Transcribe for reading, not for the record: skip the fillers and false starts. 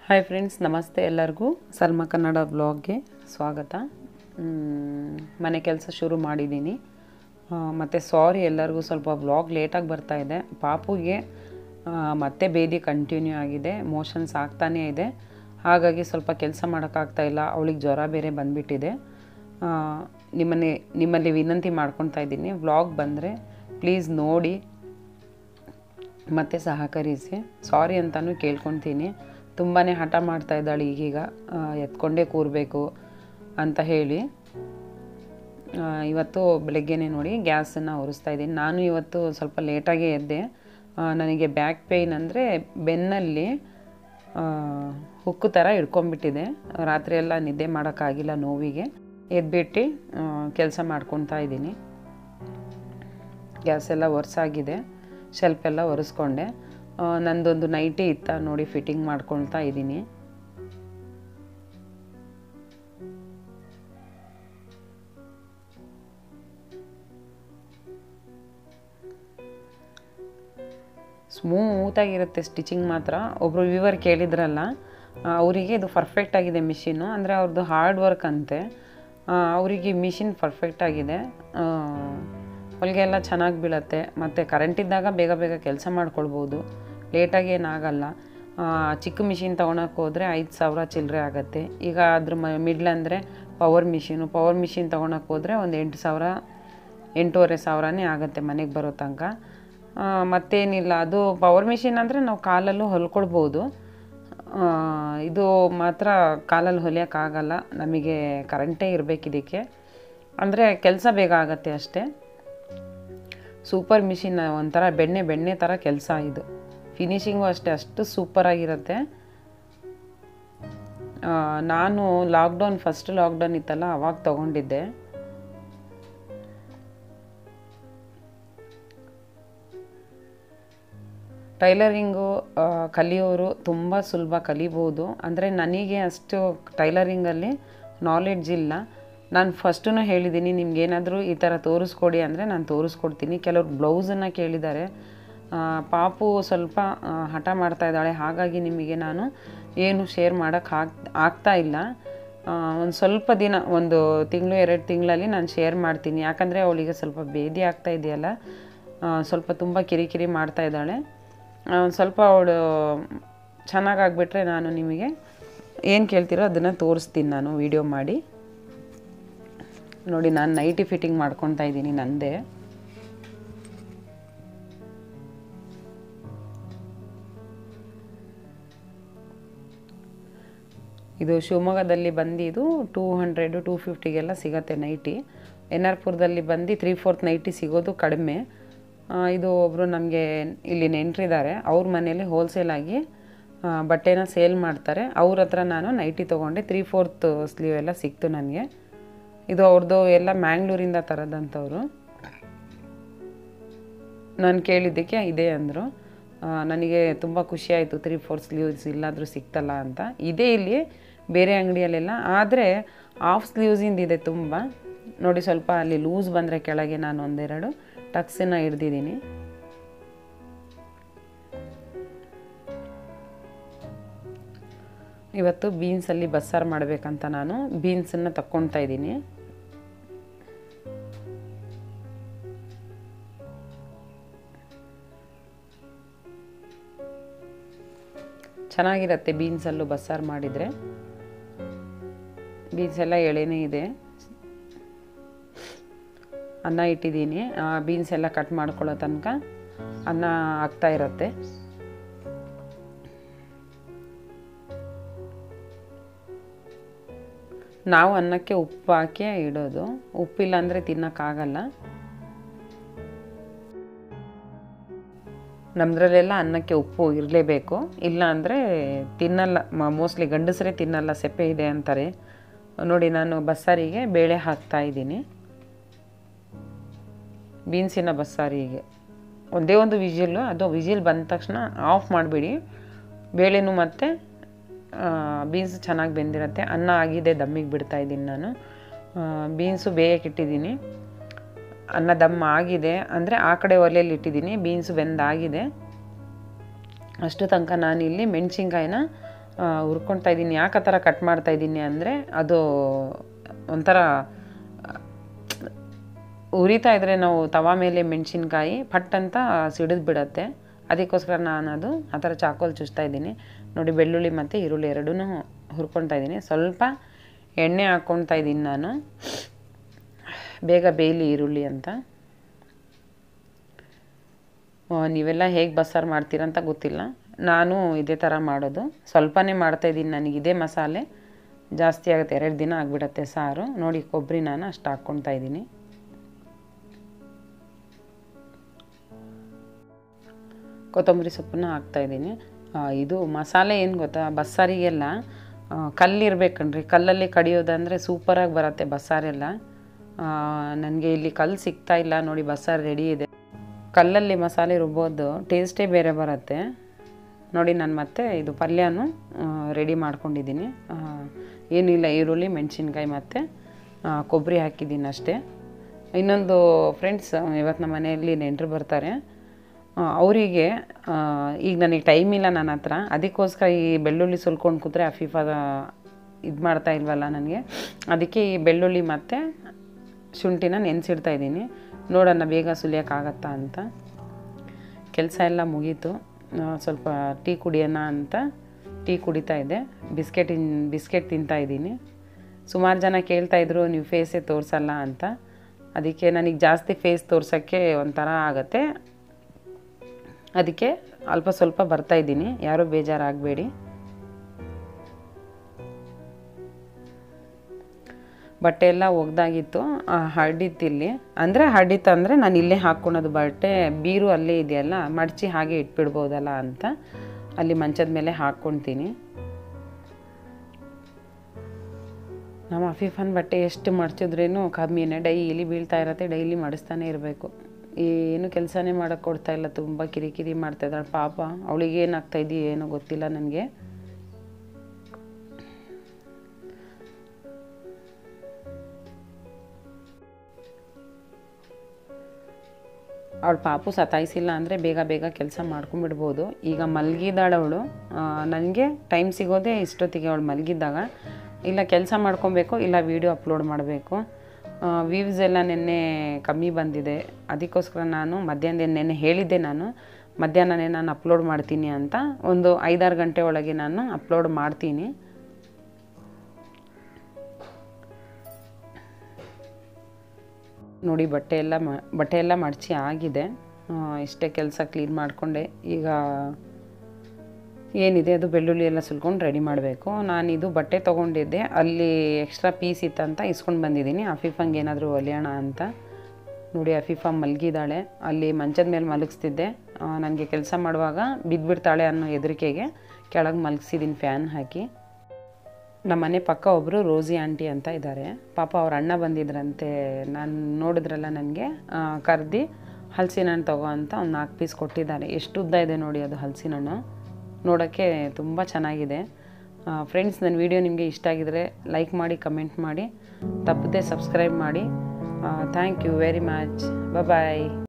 Hi friends, ನಮಸ್ತೆ ಎಲ್ಲರಿಗೂ. ಸಲ್ಮಾ ಕನ್ನಡ ಬ್ಲಾಗ್ಗೆ ಸ್ವಾಗತ. ಮನೆ ಕೆಲಸ ಶುರು ಮಾಡಿದ್ದೀನಿ. ಮತ್ತು ಸಾರಿ ಎಲ್ಲರಿಗೂ, ಸ್ವಲ್ಪ ಬ್ಲಾಗ್ ಲೇಟಾಗಿ ಬರ್ತಾಯಿದೆ. ಪಾಪುಗೆ ಮತ್ತೆ ಬೇದಿ ಕಂಟಿನ್ಯೂ ಆಗಿದೆ, ಮೋಷನ್ಸ್ ಆಗ್ತಾನೇ ಇದೆ. ಹಾಗಾಗಿ ಸ್ವಲ್ಪ ಕೆಲಸ ಮಾಡೋಕ್ಕಾಗ್ತಾಯಿಲ್ಲ. ಅವಳಿಗೆ ಜ್ವರ ಬೇರೆ ಬಂದುಬಿಟ್ಟಿದೆ. ನಿಮ್ಮಲ್ಲಿ ವಿನಂತಿ ಮಾಡ್ಕೊತಾ ಇದ್ದೀನಿ, ವ್ಲಾಗ್ ಬಂದರೆ ಪ್ಲೀಸ್ ನೋಡಿ ಮತ್ತು ಸಹಕರಿಸಿ. ಸಾರಿ ಅಂತಲೂ ಕೇಳ್ಕೊತೀನಿ. ತುಂಬಾ ಹಠ ಮಾಡ್ತಾ ಇದ್ದಾಳೆ ಈಗೀಗ, ಎತ್ಕೊಂಡೇ ಕೂರಬೇಕು ಅಂತ ಹೇಳಿ. ಇವತ್ತು ಬೆಳಗ್ಗೆನೇ ನೋಡಿ ಗ್ಯಾಸನ್ನು ಒರೆಸ್ತಾ ಇದ್ದೀನಿ. ನಾನು ಇವತ್ತು ಸ್ವಲ್ಪ ಲೇಟಾಗೇ ಎದ್ದೆ. ನನಗೆ ಬ್ಯಾಕ್ ಪೇಯ್ನ್ ಅಂದರೆ ಬೆನ್ನಲ್ಲಿ ಹುಕ್ಕು ಥರ ಹಿಡ್ಕೊಂಬಿಟ್ಟಿದೆ. ರಾತ್ರಿ ಎಲ್ಲ ನಿದ್ದೆ ಮಾಡೋಕ್ಕಾಗಿಲ್ಲ ನೋವಿಗೆ. ಎದ್ಬಿಟ್ಟು ಕೆಲಸ ಮಾಡ್ಕೊತಾ ಇದ್ದೀನಿ. ಗ್ಯಾಸ್ ಎಲ್ಲ ಒರೆಸಾಗಿದೆ, ಶೆಲ್ಫ್ ಎಲ್ಲ ಒರೆಸ್ಕೊಂಡೆ. ನಂದೊಂದು ನೈಟಿ ಇತ್ತ ನೋಡಿ, ಫಿಟ್ಟಿಂಗ್ ಮಾಡ್ಕೊಳ್ತಾ ಇದ್ದೀನಿ. ಸ್ಮೂತಾಗಿರುತ್ತೆ ಸ್ಟಿಚಿಂಗ್ ಮಾತ್ರ. ಒಬ್ಬರು ವ್ಯೂವರ್ ಕೇಳಿದ್ರಲ್ಲ, ಅವರಿಗೆ ಇದು ಪರ್ಫೆಕ್ಟ್ ಆಗಿದೆ ಮಿಷಿನ್ನು. ಅಂದರೆ ಅವ್ರದ್ದು ಹಾರ್ಡ್ ವರ್ಕ್ ಅಂತೆ. ಅವರಿಗೆ ಮಿಷಿನ್ ಪರ್ಫೆಕ್ಟ್ ಆಗಿದೆ. ಹೊಲಿಗೆ ಎಲ್ಲ ಚೆನ್ನಾಗಿ ಬೀಳುತ್ತೆ. ಮತ್ತು ಕರೆಂಟ್ ಇದ್ದಾಗ ಬೇಗ ಬೇಗ ಕೆಲಸ ಮಾಡ್ಕೊಳ್ಬೋದು, ಲೇಟಾಗಿ ಏನಾಗಲ್ಲ. ಚಿಕ್ಕ ಮಿಷಿನ್ ತೊಗೊಳಕ್ಕೆ ಹೋದರೆ 5,000 ಚಿಲ್ಲರೆ ಆಗುತ್ತೆ. ಈಗ ಅದ್ರ ಮಿಡ್ಲ್ ಅಂದರೆ ಪವರ್ ಮಿಷಿನ್ ತೊಗೊಳಕ್ಕೆ ಹೋದರೆ ಒಂದು 8,000 8,500 ಆಗುತ್ತೆ ಮನೆಗೆ ಬರೋ ತನಕ. ಮತ್ತೇನಿಲ್ಲ, ಅದು ಪವರ್ ಮಿಷಿನ್ ಅಂದರೆ ನಾವು ಕಾಲಲ್ಲೂ ಹೊಲ್ಕೊಳ್ಬೋದು. ಇದು ಮಾತ್ರ ಕಾಲಲ್ಲಿ ಹೊಲಿಯೋಕ್ಕಾಗಲ್ಲ, ನಮಗೆ ಕರೆಂಟೇ ಇರಬೇಕು ಇದಕ್ಕೆ. ಅಂದರೆ ಕೆಲಸ ಬೇಗ ಆಗುತ್ತೆ ಅಷ್ಟೇ. ಸೂಪರ್ ಮಿಷಿನ್, ಒಂಥರ ಬೆಣ್ಣೆ ಥರ ಕೆಲಸ ಇದು. ಫಿನಿಶಿಂಗು ಅಷ್ಟೇ, ಅಷ್ಟು ಸೂಪರಾಗಿರುತ್ತೆ. ನಾನು ಫಸ್ಟ್ ಲಾಕ್ಡೌನ್ ಇತ್ತಲ್ಲ, ಅವಾಗ ತೊಗೊಂಡಿದ್ದೆ. ಟೈಲರಿಂಗು ಕಲಿಯೋರು ತುಂಬ ಸುಲಭ ಕಲಿಬೋದು. ಅಂದರೆ ನನಗೆ ಅಷ್ಟು ಟೈಲರಿಂಗಲ್ಲಿ ನಾಲೆಡ್ಜ್ ಇಲ್ಲ. ನಾನು ಫಸ್ಟೂ ಹೇಳಿದ್ದೀನಿ, ನಿಮ್ಗೇನಾದರೂ ಈ ಥರ ತೋರಿಸ್ಕೊಡಿ ಅಂದರೆ ನಾನು ತೋರಿಸ್ಕೊಡ್ತೀನಿ. ಕೆಲವ್ರು ಬ್ಲೌಸನ್ನು ಕೇಳಿದ್ದಾರೆ. ಪಾಪು ಸ್ವಲ್ಪ ಹಠ ಮಾಡ್ತಾ ಇದ್ದಾಳೆ, ಹಾಗಾಗಿ ನಿಮಗೆ ನಾನು ಏನು ಶೇರ್ ಮಾಡೋಕ್ಕೆ ಆಗ್ತಾ ಇಲ್ಲ. ಒಂದು ಸ್ವಲ್ಪ ದಿನ, 1 ತಿಂಗಳು 2 ತಿಂಗಳಲ್ಲಿ ನಾನು ಶೇರ್ ಮಾಡ್ತೀನಿ. ಯಾಕಂದರೆ ಅವಳಿಗೆ ಸ್ವಲ್ಪ ಬೇದಿ ಆಗ್ತಾ ಇದೆಯಲ್ಲ, ಸ್ವಲ್ಪ ತುಂಬ ಕಿರಿಕಿರಿ ಮಾಡ್ತಾ ಇದ್ದಾಳೆ. ಸ್ವಲ್ಪ ಅವಳು ಚೆನ್ನಾಗಾಗ್ಬಿಟ್ರೆ ನಾನು ನಿಮಗೆ ಏನು ಕೇಳ್ತೀರೋ ಅದನ್ನು ತೋರಿಸ್ತೀನಿ ನಾನು ವಿಡಿಯೋ ಮಾಡಿ. ನೋಡಿ, ನಾನು ನೈಟಿ ಫಿಟ್ಟಿಂಗ್ ಮಾಡ್ಕೊತಾ ಇದ್ದೀನಿ ನಂದೇ. ಇದು ಶಿವಮೊಗ್ಗದಲ್ಲಿ ಬಂದಿದ್ದು 200 250 ಸಿಗತ್ತೆ ನೈಟಿ. NR ಪುರದಲ್ಲಿ ಬಂದು 3/4 ನೈಟಿ ಸಿಗೋದು ಕಡಿಮೆ. ಇದು ಒಬ್ಬರು ನಮಗೆ ಇಲ್ಲಿ ನೆಂಟರಿದ್ದಾರೆ, ಅವ್ರ ಮನೇಲಿ ಹೋಲ್ಸೇಲಾಗಿ ಬಟ್ಟೆನ ಸೇಲ್ ಮಾಡ್ತಾರೆ. ಅವ್ರ ಹತ್ರ ನಾನು ನೈಟಿ ತೊಗೊಂಡೆ. 3/4 ಸ್ಲೀವ್ ಎಲ್ಲ ಸಿಕ್ತು ನನಗೆ. ಇದು ಅವ್ರದ್ದು ಎಲ್ಲ ಮ್ಯಾಂಗ್ಳೂರಿಂದ ತರೋದಂಥವ್ರು. ನಾನು ಕೇಳಿದ್ದಕ್ಕೆ ಇದೆ ಅಂದರು. ನನಗೆ ತುಂಬ ಖುಷಿಯಾಯಿತು, 3/4 ಸ್ಲೀವ್ಸ್ ಇಲ್ಲಾದರೂ ಸಿಕ್ತಲ್ಲ ಅಂತ. ಇದೇ ಇಲ್ಲಿ ಬೇರೆ ಅಂಗಡಿಯಲ್ಲೆಲ್ಲ, ಆದರೆ ಹಾಫ್ ಸ್ಲೀವ್ಸಿಂದ ಇದೆ ತುಂಬ. ನೋಡಿ, ಸ್ವಲ್ಪ ಅಲ್ಲಿ ಲೂಸ್ ಬಂದರೆ ಕೆಳಗೆ ನಾನು 1-2 ಟಕ್ಸನ್ನು ಹಿಡ್ದಿದ್ದೀನಿ. ಇವತ್ತು ಬೀನ್ಸಲ್ಲಿ ಬಸ್ಸಾರು ಮಾಡಬೇಕಂತ ನಾನು ಬೀನ್ಸನ್ನು ತಕ್ಕೊಳ್ತಾ ಇದ್ದೀನಿ. ಚೆನ್ನಾಗಿರುತ್ತೆ ಬೀನ್ಸಲ್ಲೂ ಬಸ್ಸಾರು ಮಾಡಿದರೆ. ಬೀನ್ಸ್ ಎಲ್ಲ ಎಳೆನೇ ಇದೆ. ಅನ್ನ ಇಟ್ಟಿದ್ದೀನಿ, ಬೀನ್ಸ್ ಎಲ್ಲ ಕಟ್ ಮಾಡ್ಕೊಳ್ಳೋ ತನಕ ಅನ್ನ ಆಗ್ತಾ ಇರುತ್ತೆ. ನಾವು ಅನ್ನಕ್ಕೆ ಉಪ್ಪು ಹಾಕಿ ಇಡೋದು. ಉಪ್ಪಿಲ್ಲ ಅಂದರೆ ತಿನ್ನೋಕ್ಕಾಗಲ್ಲ. ನಮ್ಮದ್ರಲ್ಲೆಲ್ಲ ಅನ್ನಕ್ಕೆ ಉಪ್ಪು ಇರಲೇಬೇಕು, ಇಲ್ಲ ಅಂದರೆ ತಿನ್ನಲ್ಲ. ಮೋಸ್ಟ್ಲಿ ಗಂಡಸರೇ ತಿನ್ನಲ್ಲ, ಸೆಪ್ಪೆ ಇದೆ ಅಂತಾರೆ. ನೋಡಿ, ನಾನು ಬಸ್ಸಾರಿಗೆ ಬೇಳೆ ಹಾಕ್ತಾ ಇದ್ದೀನಿ. ಬೀನ್ಸಿನ ಬಸ್ಸಾರಿಗೆ ಒಂದೇ ಒಂದು ವಿಜಿಲ್ಲು. ಅದು ವಿಜಿಲ್ ಬಂದ ತಕ್ಷಣ ಆಫ್ ಮಾಡಿಬಿಡಿ. ಬೇಳೆನೂ ಮತ್ತು ಬೀನ್ಸ್ ಚೆನ್ನಾಗಿ ಬೆಂದಿರುತ್ತೆ. ಅನ್ನ ಆಗಿದೆ, ದಮ್ಮಿಗೆ ಬಿಡ್ತಾಯಿದ್ದೀನಿ ನಾನು. ಬೀನ್ಸು ಬೇಯಕ್ಕಿಟ್ಟಿದ್ದೀನಿ. ಅನ್ನ ದಮ್ಮ ಆಗಿದೆ ಅಂದರೆ ಆ ಕಡೆ ಒಲೆಯಲ್ಲಿ ಇಟ್ಟಿದ್ದೀನಿ. ಬೀನ್ಸು ಬೆಂದಾಗಿದೆ. ಅಷ್ಟು ತನಕ ನಾನಿಲ್ಲಿ ಮೆಣಸಿನ್ಕಾಯಿನ ಹುರ್ಕೊಳ್ತಾ ಇದ್ದೀನಿ. ಯಾಕೆ ಆ ಥರ ಕಟ್ ಮಾಡ್ತಾಯಿದ್ದೀನಿ ಅಂದರೆ ಅದು ಒಂಥರ ಉರಿತಾ ಇದ್ದರೆ ನಾವು ತವಾ ಮೇಲೆ ಮೆಣಸಿನ್ಕಾಯಿ ಪಟ್ ಅಂತ ಸಿಡಿದು ಬಿಡತ್ತೆ. ಅದಕ್ಕೋಸ್ಕರ ನಾನು ಅದು ಆ ಥರ ಚಾಕೋಲಿ ಚುಚ್ತಾ ಇದ್ದೀನಿ. ನೋಡಿ, ಬೆಳ್ಳುಳ್ಳಿ ಮತ್ತು ಈರುಳ್ಳಿ ಎರಡೂ ಹುರ್ಕೊಳ್ತಾ ಇದ್ದೀನಿ. ಸ್ವಲ್ಪ ಎಣ್ಣೆ ಹಾಕ್ಕೊಳ್ತಾ ಇದ್ದೀನಿ ನಾನು, ಬೇಗ ಬೇಯಲಿ ಈರುಳ್ಳಿ ಅಂತ. ನೀವೆಲ್ಲ ಹೇಗೆ ಬಸ್ಸಾರು ಮಾಡ್ತೀರಂತ ಗೊತ್ತಿಲ್ಲ, ನಾನು ಇದೇ ಥರ ಮಾಡೋದು. ಸ್ವಲ್ಪನೇ ಮಾಡ್ತಾಯಿದ್ದೀನಿ, ನನಗಿದೇ ಮಸಾಲೆ ಜಾಸ್ತಿ ಆಗುತ್ತೆ, 2 ದಿನ ಆಗಿಬಿಡತ್ತೆ ಸಾರು. ನೋಡಿ, ಕೊಬ್ಬರಿ ನಾನು ಅಷ್ಟು ಹಾಕ್ಕೊಳ್ತಾ ಇದ್ದೀನಿ. ಕೊತ್ತಂಬರಿ ಸೊಪ್ಪನ್ನು ಹಾಕ್ತಾಯಿದ್ದೀನಿ. ಇದು ಮಸಾಲೆ ಏನು ಗೊತ್ತಾ, ಬಸ್ಸಾರಿಗೆಲ್ಲ ಕಲ್ಲಿರ್ಬೇಕಣ್ರಿ. ಕಲ್ಲಲ್ಲಿ ಕಡಿಯೋದಂದರೆ ಸೂಪರಾಗಿ ಬರುತ್ತೆ ಬಸ್ಸಾರೆಲ್ಲ. ನನಗೆ ಇಲ್ಲಿ ಕಲ್ಲು ಸಿಗ್ತಾ ಇಲ್ಲ. ನೋಡಿ, ಬಸ್ಸಾರು ರೆಡಿ ಇದೆ. ಕಲ್ಲಲ್ಲಿ ಮಸಾಲೆ ರುಬ್ಬೋದು ಟೇಸ್ಟೇ ಬೇರೆ ಬರುತ್ತೆ. ನೋಡಿ, ನಾನು ಮತ್ತೆ ಇದು ಪಲ್ಯನೂ ರೆಡಿ ಮಾಡ್ಕೊಂಡಿದ್ದೀನಿ. ಏನಿಲ್ಲ, ಈರುಳ್ಳಿ, ಮೆಣಸಿನ್ಕಾಯಿ ಮತ್ತು ಕೊಬ್ಬರಿ ಹಾಕಿದ್ದೀನಿ ಅಷ್ಟೇ. ಇನ್ನೊಂದು ಫ್ರೆಂಡ್ಸ್, ಇವತ್ತು ನಮ್ಮ ಮನೆಯಲ್ಲಿ ನೆಂಟರು ಬರ್ತಾರೆ. ಅವರಿಗೆ ಈಗ ನನಗೆ ಟೈಮ್ ಇಲ್ಲ ನನ್ನ ಹತ್ರ, ಅದಕ್ಕೋಸ್ಕರ ಈ ಬೆಳ್ಳುಳ್ಳಿ ಸುಲ್ಕೊಂಡು ಕೂತ್ರೆ ಅಫೀಫಾದ ಇದು ಮಾಡ್ತಾ ಇಲ್ವಲ್ಲ ನನಗೆ. ಅದಕ್ಕೆ ಈ ಬೆಳ್ಳುಳ್ಳಿ ಮತ್ತು ಶುಂಠಿನ ನೆನೆಸಿಡ್ತಾ ಇದ್ದೀನಿ. ನೋಡೋಣ ಬೇಗ ಸುಲಿಯೋಕ್ಕಾಗತ್ತಾ ಅಂತ. ಕೆಲಸ ಎಲ್ಲ ಮುಗೀತು. ಸ್ವಲ್ಪ ಟೀ ಕುಡಿಯೋಣ ಅಂತ ಟೀ ಕುಡಿತಾ ಇದ್ದೆ. ಬಿಸ್ಕೆಟ್ ತಿಂತಾಯಿದ್ದೀನಿ. ಸುಮಾರು ಜನ ಕೇಳ್ತಾಯಿದ್ರು, ನೀವು ಫೇಸೇ ತೋರಿಸಲ್ಲ ಅಂತ. ಅದಕ್ಕೆ ನನಗೆ ಜಾಸ್ತಿ ಫೇಸ್ ತೋರ್ಸೋಕ್ಕೆ ಒಂಥರ ಆಗುತ್ತೆ. ಅದಕ್ಕೆ ಅಲ್ಪ ಸ್ವಲ್ಪ ಬರ್ತಾಯಿದ್ದೀನಿ, ಯಾರೂ ಬೇಜಾರಾಗಬೇಡಿ. ಬಟ್ಟೆ ಎಲ್ಲ ಒಗ್ದಾಗಿತ್ತು, ಹರಡಿತ್ತಿಲ್ಲಿ. ಅಂದರೆ ಹರಡಿತ್ತಂದರೆ ನಾನು ಇಲ್ಲೇ ಹಾಕ್ಕೊಳೋದು ಬಟ್ಟೆ. ಬೀರು ಅಲ್ಲೇ ಇದೆಯಲ್ಲ, ಮಡಚಿ ಹಾಗೆ ಇಟ್ಬಿಡ್ಬೋದಲ್ಲ ಅಂತ ಅಲ್ಲಿ ಮಂಚದ ಮೇಲೆ ಹಾಕ್ಕೊಳ್ತೀನಿ. ನಮ್ಮ ಅಫೀಫನ್ ಬಟ್ಟೆ ಎಷ್ಟು ಮಡಚಿದ್ರೇನು ಕಮ್ಮಿನೇ, ಡೈಲಿ ಬೀಳ್ತಾ ಇರತ್ತೆ, ಡೈಲಿ ಮಡಿಸ್ತಾನೆ ಇರಬೇಕು. ಏನು ಕೆಲಸನೇ ಮಾಡೋಕ್ಕೆ ಕೊಡ್ತಾಯಿಲ್ಲ, ತುಂಬ ಕಿರಿಕಿರಿ ಮಾಡ್ತಾಯಿದ್ದಾಳೆ ಪಾಪ. ಅವಳಿಗೆ ಏನಾಗ್ತಾಯಿದೆಯೋ ಏನೋ ಗೊತ್ತಿಲ್ಲ ನನಗೆ. ಅವಳು ಪಾಪು ಸತಾಯಿಸಿಲ್ಲ ಅಂದರೆ ಬೇಗ ಬೇಗ ಕೆಲಸ ಮಾಡ್ಕೊಂಬಿಡ್ಬೋದು. ಈಗ ಮಲಗಿದ್ದಾಳೆ ಅವಳು. ನನಗೆ ಟೈಮ್ ಸಿಗೋದೇ ಇಷ್ಟೊತ್ತಿಗೆ, ಅವಳು ಮಲಗಿದ್ದಾಗ. ಇಲ್ಲ ಕೆಲಸ ಮಾಡ್ಕೊಬೇಕು, ಇಲ್ಲ ವೀಡಿಯೋ ಅಪ್ಲೋಡ್ ಮಾಡಬೇಕು. ವ್ಯೂವ್ಸ್ ಎಲ್ಲ ನೆನ್ನೆ ಕಮ್ಮಿ ಬಂದಿದೆ. ಅದಕ್ಕೋಸ್ಕರ ನಾನು ನೆನ್ನೆ ಹೇಳಿದ್ದೆ, ನಾನು ಮಧ್ಯಾಹ್ನನೇ ನಾನು ಅಪ್ಲೋಡ್ ಮಾಡ್ತೀನಿ ಅಂತ. ಒಂದು 5-6 ಗಂಟೆ ಒಳಗೆ ನಾನು ಅಪ್ಲೋಡ್ ಮಾಡ್ತೀನಿ. ನೋಡಿ, ಬಟ್ಟೆ ಎಲ್ಲ ಮಡಚಿ ಆಗಿದೆ. ಇಷ್ಟೇ ಕೆಲಸ ಕ್ಲೀನ್ ಮಾಡಿಕೊಂಡೆ. ಈಗ ಏನಿದೆ ಅದು ಬೆಳ್ಳುಳ್ಳಿ ಎಲ್ಲ ಸುಲ್ಕೊಂಡು ರೆಡಿ ಮಾಡಬೇಕು. ನಾನಿದು ಬಟ್ಟೆ ತೊಗೊಂಡಿದ್ದೆ, ಅಲ್ಲಿ ಎಕ್ಸ್ಟ್ರಾ ಪೀಸ್ ಇತ್ತಂತ ಇಸ್ಕೊಂಡು ಬಂದಿದ್ದೀನಿ. ಅಫೀಫಂಗೆ ಏನಾದರೂ ಹೊಲಿಯೋಣ ಅಂತ. ನೋಡಿ, ಅಫೀಫಾ ಮಲಗಿದ್ದಾಳೆ. ಅಲ್ಲಿ ಮಂಚದ ಮೇಲೆ ಮಲಗಿಸ್ತಿದ್ದೆ. ನನಗೆ ಕೆಲಸ ಮಾಡುವಾಗ ಬಿದ್ದುಬಿಡ್ತಾಳೆ ಅನ್ನೋ ಹೆದರಿಕೆಗೆ ಕೆಳಗೆ ಮಲಗಿಸಿದ್ದೀನಿ ಫ್ಯಾನ್ ಹಾಕಿ. ನಮ್ಮ ಮನೆ ಪಕ್ಕ ಒಬ್ಬರು ರೋಸಿ ಆಂಟಿ ಅಂತ ಇದ್ದಾರೆ. ಪಾಪ ಅವ್ರ ಅಣ್ಣ ಬಂದಿದ್ರಂತೆ. ನಾನು ನೋಡಿದ್ರಲ್ಲ, ನನಗೆ ಕರೆದು ಹಲಸಿನ ಹಣ್ಣು ತಗೋ ಅಂತ ಒಂದು 4 ಪೀಸ್ ಕೊಟ್ಟಿದ್ದಾರೆ. ಎಷ್ಟು ಉದ್ದ ಇದೆ ನೋಡಿ ಅದು ಹಲಸಿನ ಹಣ್ಣು, ನೋಡೋಕ್ಕೆ ತುಂಬ ಚೆನ್ನಾಗಿದೆ. ಫ್ರೆಂಡ್ಸ್, ನನ್ನ ವಿಡಿಯೋ ನಿಮಗೆ ಇಷ್ಟ ಆಗಿದರೆ ಲೈಕ್ ಮಾಡಿ, ಕಮೆಂಟ್ ಮಾಡಿ, ತಪ್ಪದೆ ಸಬ್ಸ್ಕ್ರೈಬ್ ಮಾಡಿ. Thank you very much. Bye.